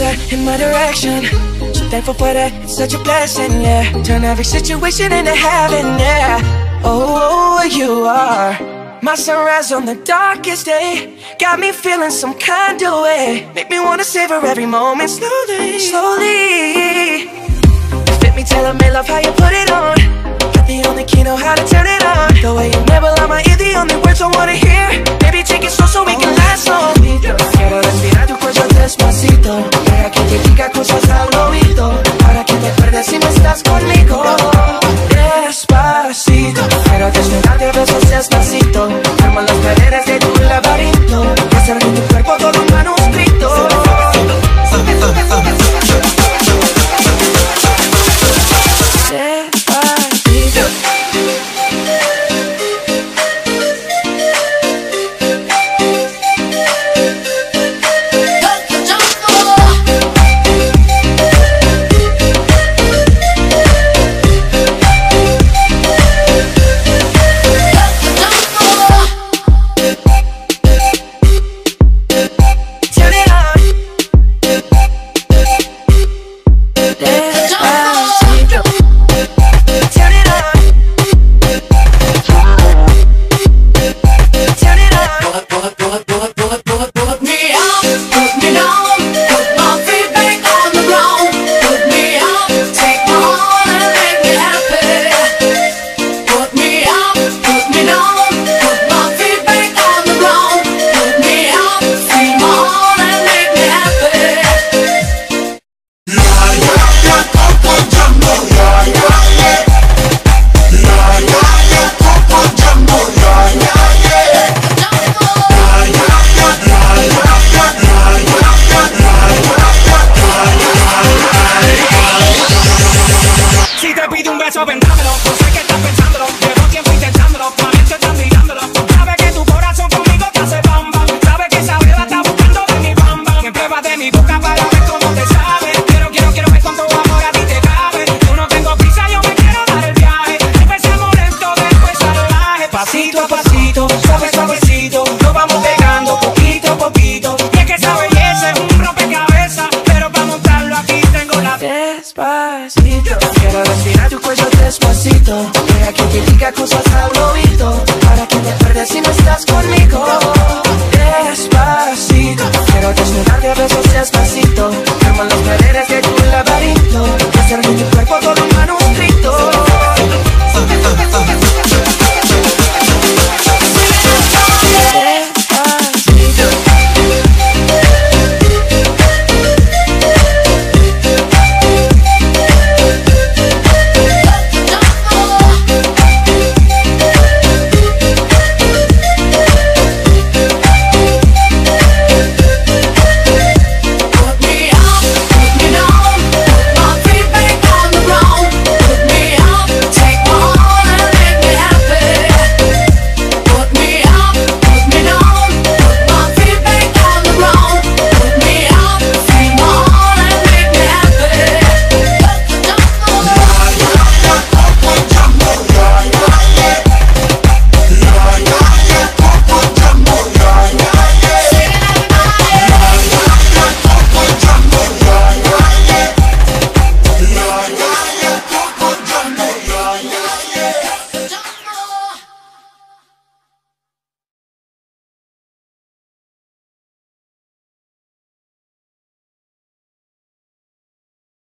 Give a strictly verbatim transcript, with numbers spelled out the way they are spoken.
that in my direction. So thankful for that, it's such a blessing, yeah. Turn every situation into heaven, yeah. Oh, you are my sunrise on the darkest day. Got me feeling some kind of way. Make me wanna savor every moment slowly, slowly. Fit me, tell me love how you put it on. Got the only key, know how to turn it on. The way you never lie my ear, the only words I wanna hear. Baby, take it slow so we can last long. Quiero respirar tu cuello despacito. Deja que te diga cosas al oído, para que te acuerdes si no estás conmigo. Despacito, quiero desnudarte a besos despacito. Arma las paredes de tu laberinto, hacer de tu cuerpo todo un manuscrito. Pasito a pasito, suave suavecito, nos vamos pegando poquito a poquito. Y es que esa belleza es un rompecabezas, pero para montarlo aquí tengo la... Despacito, quiero respirar tu cuello despacito. Deja que te diga cosas al oído.